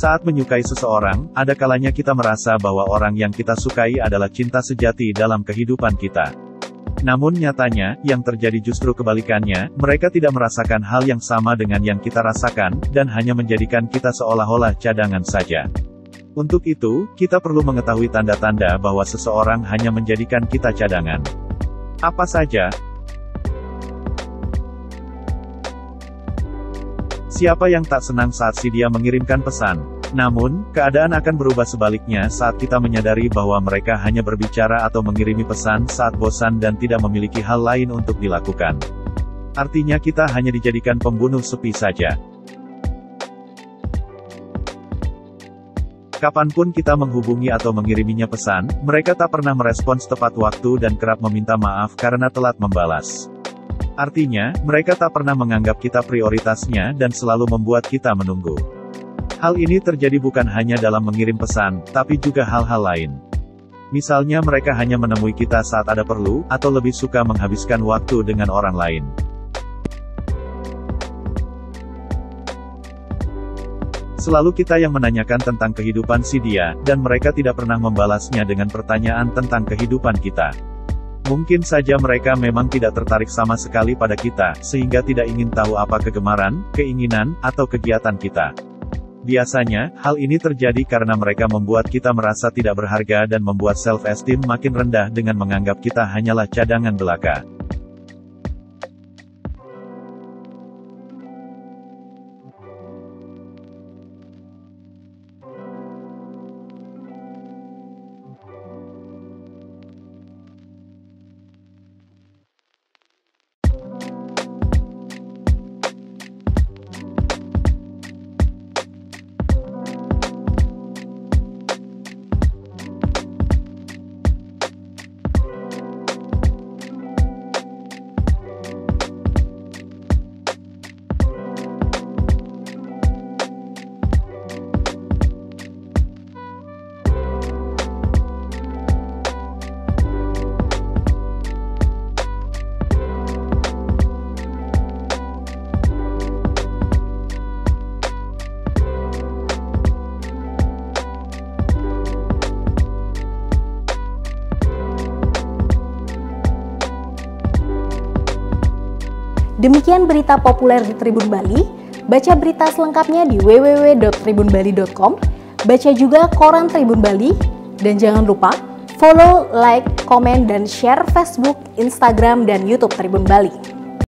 Saat menyukai seseorang, ada kalanya kita merasa bahwa orang yang kita sukai adalah cinta sejati dalam kehidupan kita. Namun nyatanya, yang terjadi justru kebalikannya, mereka tidak merasakan hal yang sama dengan yang kita rasakan, dan hanya menjadikan kita seolah-olah cadangan saja. Untuk itu, kita perlu mengetahui tanda-tanda bahwa seseorang hanya menjadikan kita cadangan. Apa saja? Siapa yang tak senang saat si dia mengirimkan pesan? Namun, keadaan akan berubah sebaliknya saat kita menyadari bahwa mereka hanya berbicara atau mengirimi pesan saat bosan dan tidak memiliki hal lain untuk dilakukan. Artinya kita hanya dijadikan pembunuh sepi saja. Kapanpun kita menghubungi atau mengiriminya pesan, mereka tak pernah merespons tepat waktu dan kerap meminta maaf karena telat membalas. Artinya, mereka tak pernah menganggap kita prioritasnya dan selalu membuat kita menunggu. Hal ini terjadi bukan hanya dalam mengirim pesan, tapi juga hal-hal lain. Misalnya mereka hanya menemui kita saat ada perlu, atau lebih suka menghabiskan waktu dengan orang lain. Selalu kita yang menanyakan tentang kehidupan si dia, dan mereka tidak pernah membalasnya dengan pertanyaan tentang kehidupan kita. Mungkin saja mereka memang tidak tertarik sama sekali pada kita, sehingga tidak ingin tahu apa kegemaran, keinginan, atau kegiatan kita. Biasanya, hal ini terjadi karena mereka membuat kita merasa tidak berharga dan membuat self-esteem makin rendah dengan menganggap kita hanyalah cadangan belaka. Demikian berita populer di Tribun Bali. Baca berita selengkapnya di www.tribunbali.com. Baca juga koran Tribun Bali. Dan jangan lupa follow, like, komen, dan share Facebook, Instagram, dan YouTube Tribun Bali.